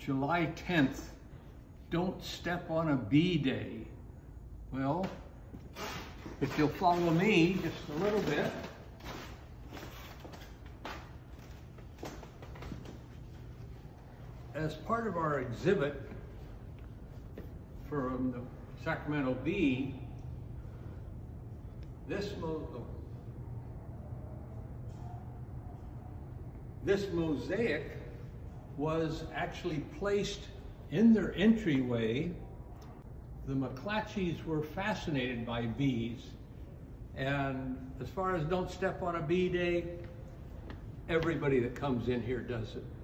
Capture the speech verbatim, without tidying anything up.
July tenth, don't step on a bee day. Well, if you'll follow me just a little bit. As part of our exhibit from the Sacramento Bee, this, mo this mosaic was actually placed in their entryway. The McClatchys were fascinated by bees, and as far as don't step on a bee day, everybody that comes in here does it.